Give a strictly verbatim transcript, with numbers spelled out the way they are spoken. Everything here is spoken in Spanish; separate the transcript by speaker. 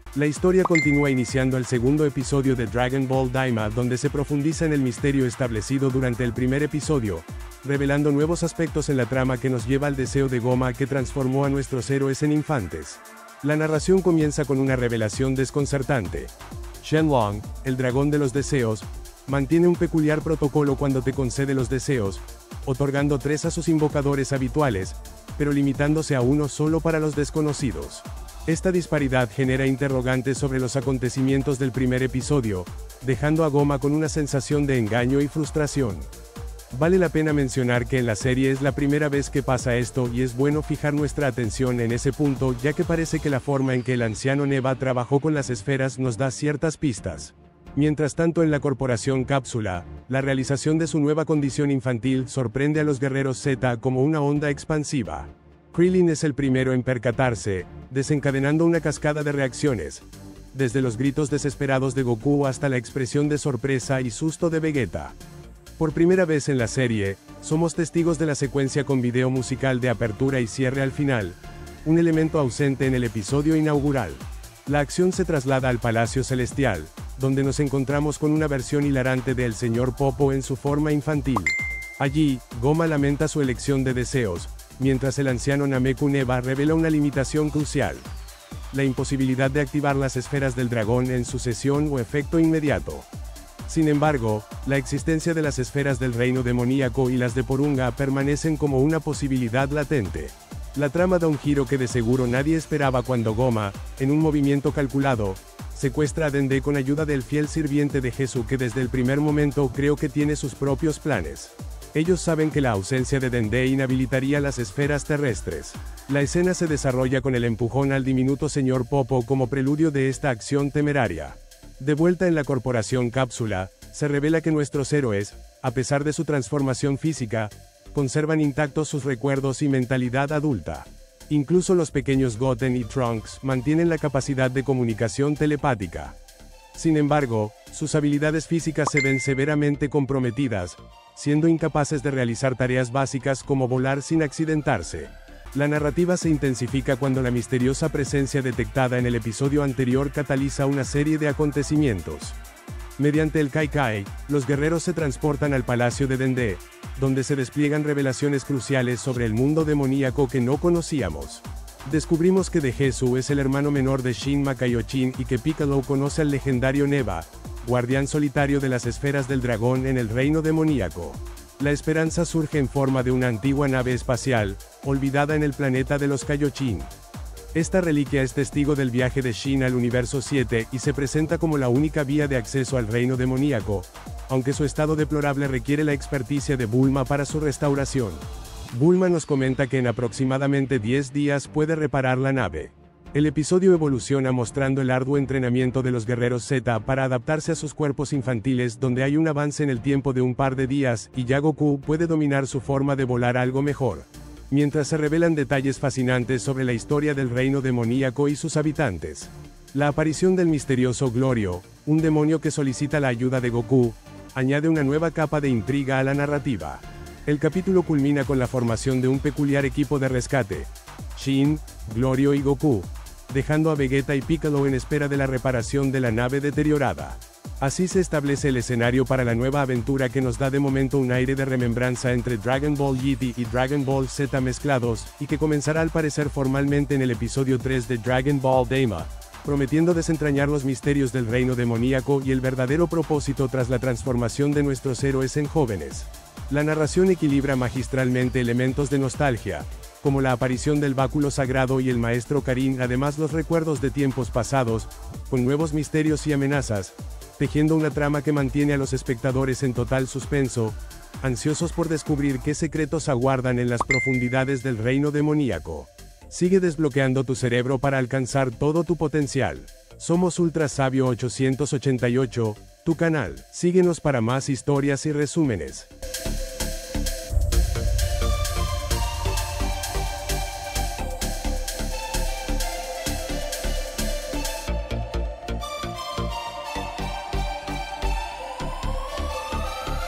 Speaker 1: La historia continúa iniciando el segundo episodio de Dragon Ball Daima, donde se profundiza en el misterio establecido durante el primer episodio, revelando nuevos aspectos en la trama que nos lleva al deseo de Goma que transformó a nuestros héroes en infantes. La narración comienza con una revelación desconcertante. Shenlong, el dragón de los deseos, mantiene un peculiar protocolo cuando te concede los deseos, otorgando tres a sus invocadores habituales, pero limitándose a uno solo para los desconocidos. Esta disparidad genera interrogantes sobre los acontecimientos del primer episodio, dejando a Goma con una sensación de engaño y frustración. Vale la pena mencionar que en la serie es la primera vez que pasa esto y es bueno fijar nuestra atención en ese punto, ya que parece que la forma en que el anciano Neva trabajó con las esferas nos da ciertas pistas. Mientras tanto, en la Corporación Cápsula, la realización de su nueva condición infantil sorprende a los guerreros Z como una onda expansiva. Krillin es el primero en percatarse, desencadenando una cascada de reacciones, desde los gritos desesperados de Goku hasta la expresión de sorpresa y susto de Vegeta. Por primera vez en la serie, somos testigos de la secuencia con video musical de apertura y cierre al final, un elemento ausente en el episodio inaugural. La acción se traslada al Palacio Celestial, donde nos encontramos con una versión hilarante de El Señor Popo en su forma infantil. Allí, Goma lamenta su elección de deseos, mientras el anciano Nameku Neva revela una limitación crucial: la imposibilidad de activar las esferas del dragón en sucesión o efecto inmediato. Sin embargo, la existencia de las esferas del reino demoníaco y las de Porunga permanecen como una posibilidad latente. La trama da un giro que de seguro nadie esperaba cuando Goma, en un movimiento calculado, secuestra a Dende con ayuda del fiel sirviente de Jesús, que desde el primer momento creo que tiene sus propios planes. Ellos saben que la ausencia de Dende inhabilitaría las esferas terrestres. La escena se desarrolla con el empujón al diminuto señor Popo como preludio de esta acción temeraria. De vuelta en la Corporación Cápsula, se revela que nuestros héroes, a pesar de su transformación física, conservan intactos sus recuerdos y mentalidad adulta. Incluso los pequeños Goten y Trunks mantienen la capacidad de comunicación telepática. Sin embargo, sus habilidades físicas se ven severamente comprometidas, siendo incapaces de realizar tareas básicas como volar sin accidentarse. La narrativa se intensifica cuando la misteriosa presencia detectada en el episodio anterior cataliza una serie de acontecimientos. Mediante el Kai Kai, los guerreros se transportan al Palacio de Dende, donde se despliegan revelaciones cruciales sobre el mundo demoníaco que no conocíamos. Descubrimos que Dejesu es el hermano menor de Shin Makaiochin y que Piccolo conoce al legendario Neva, guardián solitario de las esferas del dragón en el reino demoníaco. La esperanza surge en forma de una antigua nave espacial, olvidada en el planeta de los Kaioshin. Esta reliquia es testigo del viaje de Shin al universo siete y se presenta como la única vía de acceso al reino demoníaco, aunque su estado deplorable requiere la experticia de Bulma para su restauración. Bulma nos comenta que en aproximadamente diez días puede reparar la nave. El episodio evoluciona mostrando el arduo entrenamiento de los guerreros Z para adaptarse a sus cuerpos infantiles, donde hay un avance en el tiempo de un par de días, y ya Goku puede dominar su forma de volar algo mejor. Mientras se revelan detalles fascinantes sobre la historia del reino demoníaco y sus habitantes. La aparición del misterioso Glorio, un demonio que solicita la ayuda de Goku, añade una nueva capa de intriga a la narrativa. El capítulo culmina con la formación de un peculiar equipo de rescate: Shin, Glorio y Goku, dejando a Vegeta y Piccolo en espera de la reparación de la nave deteriorada. Así se establece el escenario para la nueva aventura, que nos da de momento un aire de remembranza entre Dragon Ball G T y Dragon Ball Z mezclados, y que comenzará al parecer formalmente en el episodio tres de Dragon Ball Daima, prometiendo desentrañar los misterios del reino demoníaco y el verdadero propósito tras la transformación de nuestros héroes en jóvenes. La narración equilibra magistralmente elementos de nostalgia, como la aparición del báculo sagrado y el maestro Karin, además los recuerdos de tiempos pasados, con nuevos misterios y amenazas, tejiendo una trama que mantiene a los espectadores en total suspenso, ansiosos por descubrir qué secretos aguardan en las profundidades del reino demoníaco. Sigue desbloqueando tu cerebro para alcanzar todo tu potencial. Somos Ultra Sabio ochocientos ochenta y ocho, tu canal. Síguenos para más historias y resúmenes.